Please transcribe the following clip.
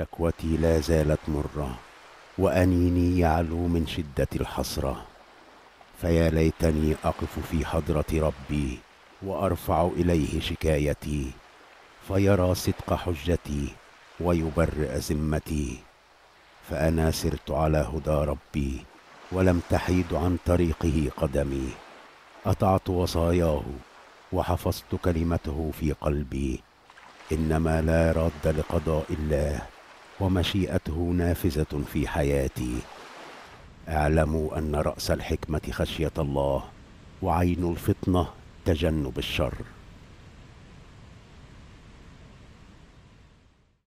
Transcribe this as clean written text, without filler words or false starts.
شكوتي لا زالت مرة، وأنيني يعلو من شدة الحسرة. فيا ليتني أقف في حضرة ربي وأرفع إليه شكايتي، فيرى صدق حجتي ويبرئ ذمتي. فأنا سرت على هدى ربي، ولم تحيد عن طريقه قدمي. أطعت وصاياه وحفظت كلمته في قلبي. إنما لا راد لقضاء الله، ومشيئته نافذة في حياتي. اعلموا أن رأس الحكمة خشية الله، وعين الفطنة تجنب الشر.